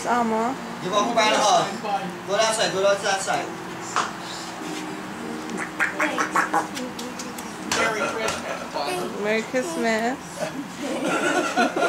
Christmas, Alma. Give up by the hall. Go outside, go outside. Merry Christmas.